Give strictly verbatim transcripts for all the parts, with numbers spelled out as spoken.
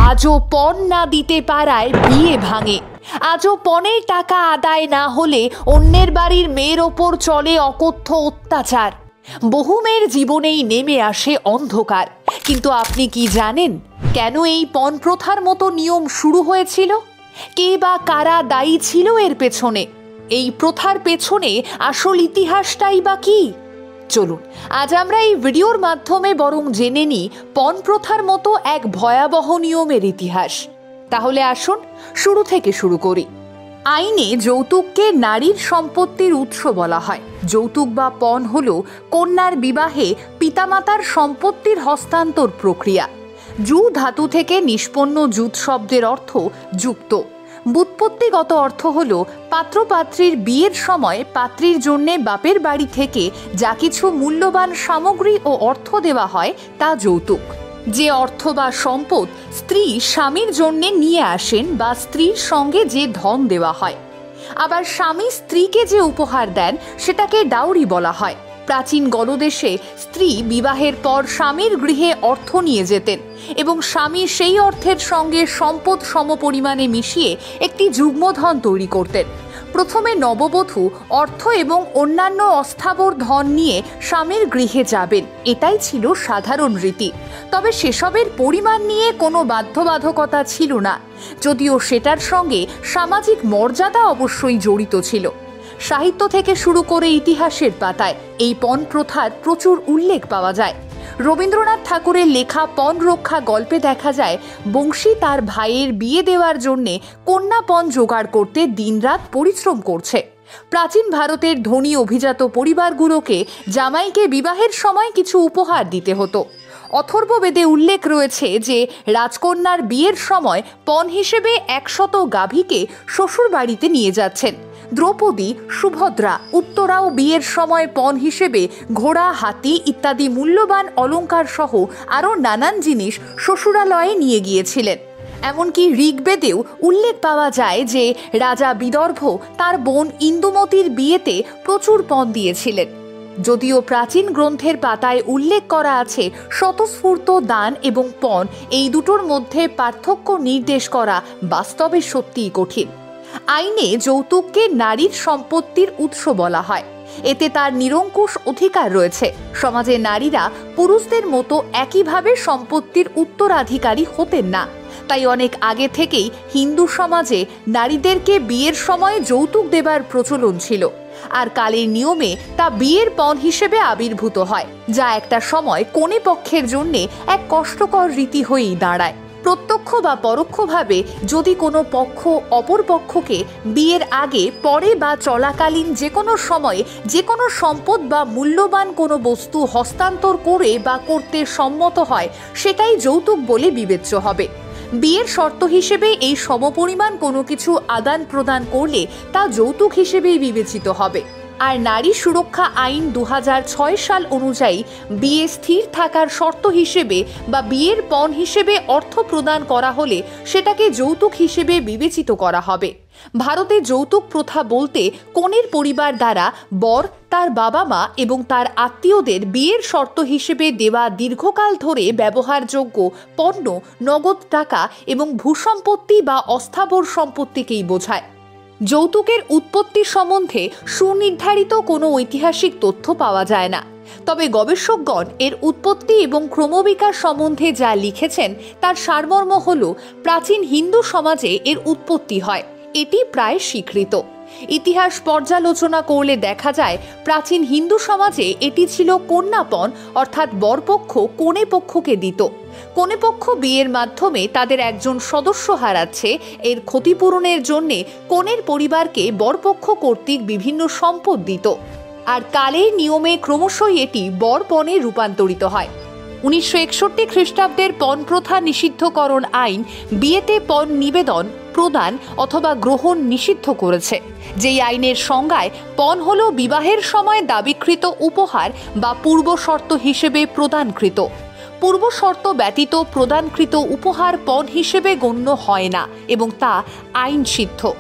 আজও পণ না দিতে পারায় বিয়ে ভাঙে। আজও পণের টাকা আদায় না হলে অন্যের বাড়ির মেয়ের ওপর চলে অকথ্য অত্যাচার। বহু মেয়ের জীবনেই নেমে আসে অন্ধকার। কিন্তু আপনি কি জানেন কেন এই পণ প্রথার মতো নিয়ম শুরু হয়েছিল? কে বা কারা দায়ী ছিল এর পেছনে? এই প্রথার পেছনে আসল ইতিহাসটাই বা কি? চলুন আজ আমরা এই ভিডিওর মাধ্যমে বরং জেনে নিই পণ প্রথার মতো এক ভয়াবহ নিয়মের ইতিহাস। তাহলে আসুন শুরু থেকে শুরু করি। আইনে যৌতুককে নারীর সম্পত্তির উৎস বলা হয়। যৌতুক বা পণ হল কন্যার বিবাহে পিতামাতার সম্পত্তির হস্তান্তর প্রক্রিয়া। জু ধাতু থেকে নিষ্পন্ন জুত শব্দের অর্থ যুক্ত। ব্যুৎপত্তিগত অর্থ হল পাত্রপাত্রীর বিয়ের সময় পাত্রীর জন্যে বাপের বাড়ি থেকে যা কিছু মূল্যবান সামগ্রী ও অর্থ দেওয়া হয় তা যৌতুক। যে অর্থ বা সম্পদ স্ত্রী স্বামীর জন্যে নিয়ে আসেন বা স্ত্রীর সঙ্গে যে ধন দেওয়া হয়। আবার স্বামী স্ত্রীকে যে উপহার দেন সেটাকে ডাউরি বলা হয়। প্রাচীন গলদেশে স্ত্রী বিবাহের পর স্বামীর গৃহে অর্থ নিয়ে যেতেন এবং স্বামী সেই অর্থের সঙ্গে সম্পদ সমপরিমাণে মিশিয়ে একটি যুগ্মধন তৈরি করতেন। প্রথমে নববধূ অর্থ এবং অন্যান্য অস্থাবর ধন নিয়ে স্বামীর গৃহে যাবেন, এটাই ছিল সাধারণ রীতি। তবে সেসবের পরিমাণ নিয়ে কোনো বাধ্যবাধকতা ছিল না, যদিও সেটার সঙ্গে সামাজিক মর্যাদা অবশ্যই জড়িত ছিল। সাহিত্য থেকে শুরু করে ইতিহাসের পাতায় এই পণ প্রথার প্রচুর উল্লেখ পাওয়া যায়। রবীন্দ্রনাথ ঠাকুরের লেখা পণ রক্ষা গল্পে দেখা যায় বংশী তার ভাইয়ের বিয়ে দেওয়ার জন্যে কন্যা পণ জোগাড় করতে দিনরাত পরিশ্রম করছে। প্রাচীন ভারতের ধনী অভিজাত পরিবারগুলোকে জামাইকে বিবাহের সময় কিছু উপহার দিতে হতো। অথর্ববেদে উল্লেখ রয়েছে যে রাজকন্যার বিয়ের সময় পণ হিসেবে একশত গাভীকে শ্বশুর বাড়িতে নিয়ে যাচ্ছেন। দ্রৌপদী, সুভদ্রা, উত্তরাও বিয়ের সময় পণ হিসেবে ঘোড়া, হাতি ইত্যাদি মূল্যবান অলঙ্কার সহ আরও নানান জিনিস শ্বশুরালয়ে নিয়ে গিয়েছিলেন। এমনকি ঋগ্বেদেও উল্লেখ পাওয়া যায় যে রাজা বিদর্ভ তার বোন ইন্দুমতির বিয়েতে প্রচুর পণ দিয়েছিলেন। যদিও প্রাচীন গ্রন্থের পাতায় উল্লেখ করা আছে স্বতঃস্ফূর্ত দান এবং পণ, এই দুটোর মধ্যে পার্থক্য নির্দেশ করা বাস্তবে সত্যিই কঠিন। আইনে যৌতুককে নারীর সম্পত্তির উৎস বলা হয়। এতে তার নিরঙ্কুশ অধিকার রয়েছে। সমাজে নারীরা পুরুষদের মতো একইভাবে সম্পত্তির উত্তরাধিকারী হতেন না। তাই অনেক আগে থেকেই হিন্দু সমাজে নারীদেরকে বিয়ের সময় যৌতুক দেবার প্রচলন ছিল, আর কালের নিয়মে তা বিয়ের পণ হিসেবে আবির্ভূত হয়, যা একটা সময় কনে পক্ষের জন্যে এক কষ্টকর রীতি হয়েই দাঁড়ায়। প্রত্যক্ষ বা পরোক্ষভাবে যদি কোনো পক্ষ অপর পক্ষকে বিয়ের আগে, পরে বা চলাকালীন যে কোনো সময়ে যে কোনো সম্পদ বা মূল্যবান কোনো বস্তু হস্তান্তর করে বা করতে সম্মত হয়, সেটাই যৌতুক বলে বিবেচ্য হবে। বিয়ের শর্ত হিসেবে এই সমপরিমাণ কোনো কিছু আদান প্রদান করলে তা যৌতুক হিসেবেই বিবেচিত হবে। আর নারী সুরক্ষা আইন দু হাজার ছয় সাল অনুযায়ী বিয়ে স্থির থাকার শর্ত হিসেবে বা বিয়ের পণ হিসেবে অর্থ প্রদান করা হলে সেটাকে যৌতুক হিসেবে বিবেচিত করা হবে। ভারতে যৌতুক প্রথা বলতে কনের পরিবার দ্বারা বর, তার বাবা মা এবং তার আত্মীয়দের বিয়ের শর্ত হিসেবে দেওয়া দীর্ঘকাল ধরে ব্যবহারযোগ্য পণ্য, নগদ টাকা এবং ভূসম্পত্তি বা অস্থাবর সম্পত্তিকেই বোঝায়। যৌতুকের উৎপত্তি সম্বন্ধে সুনির্ধারিত কোনো ঐতিহাসিক তথ্য পাওয়া যায় না। তবে গবেষকগণ এর উৎপত্তি এবং ক্রমবিকাশ সম্বন্ধে যা লিখেছেন তার সারমর্ম হল প্রাচীন হিন্দু সমাজে এর উৎপত্তি হয়, এটি প্রায় স্বীকৃত। ইতিহাস পর্যালোচনা করলে দেখা যায় প্রাচীন হিন্দু সমাজে এটি ছিল কন্যাপণ, অর্থাৎ বরপক্ষ কনে পক্ষকে দিত। কনেপক্ষ বিয়ের মাধ্যমে তাদের একজন সদস্য হারাচ্ছে, এর ক্ষতিপূরণের জন্যে কনের পরিবারকে বরপক্ষ কর্তৃক বিভিন্ন সম্পদ দিত। আর কালের নিয়মে ক্রমশই এটি বরপণে রূপান্তরিত হয়। উনিশশো একষট্টি খ্রিস্টাব্দের পণ প্রথা নিষিদ্ধকরণ আইন বিয়েতে পণ নিবেদন, প্রদান অথবা গ্রহণ নিষিদ্ধ করেছে। যেই আইনের সংজ্ঞায় পণ হল বিবাহের সময় দাবিকৃত উপহার বা পূর্ব শর্ত হিসেবে প্রদানকৃত। পূর্ব শর্ত ব্যতীত প্রদানকৃত উপহার পণ হিসেবে গণ্য হয় না এবং তা আইন সিদ্ধ।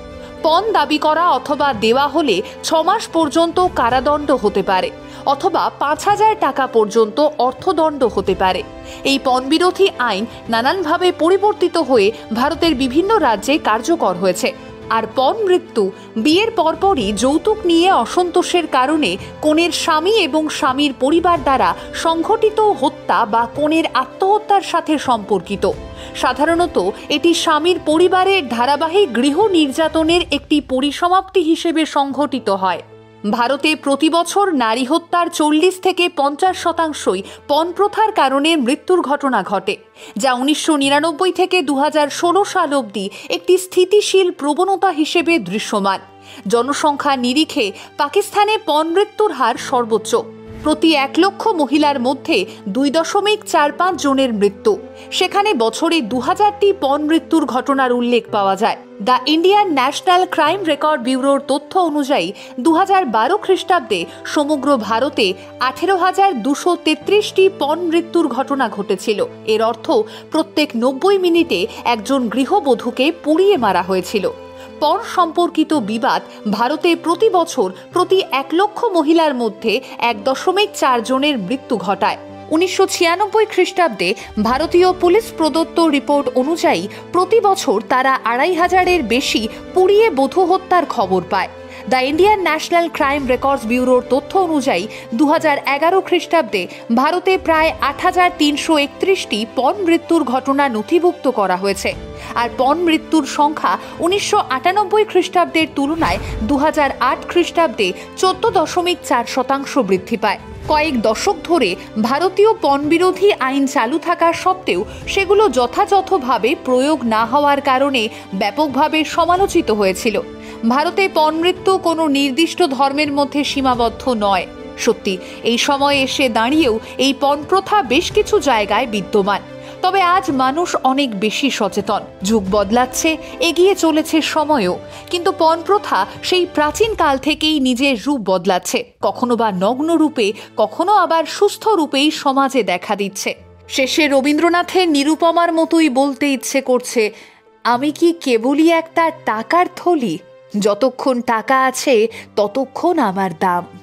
পণ দাবি করা অথবা দেওয়া হলে ছ মাস পর্যন্ত কারাদণ্ড হতে পারে অথবা পাঁচ হাজার টাকা পর্যন্ত অর্থদণ্ড হতে পারে। এই পণ বিরোধী আইন নানানভাবে পরিবর্তিত হয়ে ভারতের বিভিন্ন রাজ্যে কার্যকর হয়েছে। আর পণ মৃত্যু বিয়ের পরপরই যৌতুক নিয়ে অসন্তোষের কারণে কনের স্বামী এবং স্বামীর পরিবার দ্বারা সংঘটিত হত্যা বা কনের আত্মহত্যার সাথে সম্পর্কিত। সাধারণত এটি স্বামীর পরিবারের ধারাবাহিক গৃহ নির্যাতনের একটি পরিসমাপ্তি হিসেবে সংঘটিত হয়। ভারতে প্রতি বছর নারী হত্যার চল্লিশ থেকে পঞ্চাশ শতাংশই পণ প্রথার কারণে মৃত্যুর ঘটনা ঘটে, যা উনিশশো নিরানব্বই থেকে দু হাজার ষোলো সাল অবধি একটি স্থিতিশীল প্রবণতা হিসেবে দৃশ্যমান। জনসংখ্যা নিরিখে পাকিস্তানে পণ মৃত্যুর হার সর্বোচ্চ। প্রতি এক লক্ষ মহিলার মধ্যে দুই দশমিক চার পাঁচ জনের মৃত্যু। সেখানে বছরে দু হাজারটি পণ মৃত্যুর ঘটনার উল্লেখ পাওয়া যায়। The Indian national crime record ব্যুরোর তথ্য অনুযায়ী দু হাজার বারো খ্রিস্টাব্দে সমগ্র ভারতে আঠেরো হাজার দুশো তেত্রিশটি পণ মৃত্যুর ঘটনা ঘটেছিল। এর অর্থ প্রত্যেক নব্বই মিনিটে একজন গৃহবধূকে পুড়িয়ে মারা হয়েছিল। পণ সম্পর্কিত বিবাদ ভারতে প্রতি বছর প্রতি এক লক্ষ মহিলার মধ্যে এক দশমিক চার জনের মৃত্যু ঘটায়। উনিশশো ছিয়ানব্বই খ্রিস্টাব্দে ভারতীয় পুলিশ প্রদত্ত রিপোর্ট অনুযায়ী প্রতি বছর তারা আড়াই হাজারের বেশি পুড়িয়ে বধূ হত্যার খবর পায়। The Indian national crime records ব্যুরোর তথ্য অনুযায়ী দু হাজার এগারো খ্রিস্টাব্দে ভারতে প্রায় আট হাজার তিনশো একত্রিশটি পণ মৃত্যুর ঘটনা নথিভুক্ত করা হয়েছে। আর পণ মৃত্যুর সংখ্যা উনিশশো আটানব্বই খ্রিস্টাব্দের তুলনায় দু হাজার আট খ্রিস্টাব্দে চোদ্দ দশমিক চার শতাংশ বৃদ্ধি পায়। কয়েক দশক ধরে ভারতীয় পণ বিরোধী আইন চালু থাকা সত্ত্বেও সেগুলো যথাযথভাবে প্রয়োগ না হওয়ার কারণে ব্যাপকভাবে সমালোচিত হয়েছিল। ভারতে পণ মৃত্যু কোনো নির্দিষ্ট ধর্মের মধ্যে সীমাবদ্ধ নয়। সত্যি এই সময়ে এসে দাঁড়িয়েও এই পণ প্রথা বেশ কিছু জায়গায় বিদ্যমান। তবে আজ মানুষ অনেক বেশি সচেতন, যুগ বদলাচ্ছে, এগিয়ে চলেছে সময়ও, কিন্তু পণ প্রথা সেই প্রাচীন কাল থেকেই নিজের রূপ বদলাচ্ছে, কখনো বা নগ্ন রূপে, কখনো আবার সুস্থ রূপেই সমাজে দেখা দিচ্ছে। শেষে রবীন্দ্রনাথের নিরুপমার মতোই বলতে ইচ্ছে করছে, আমি কি কেবলই একটা টাকার থলি? যতক্ষণ টাকা আছে ততক্ষণ আমার দাম।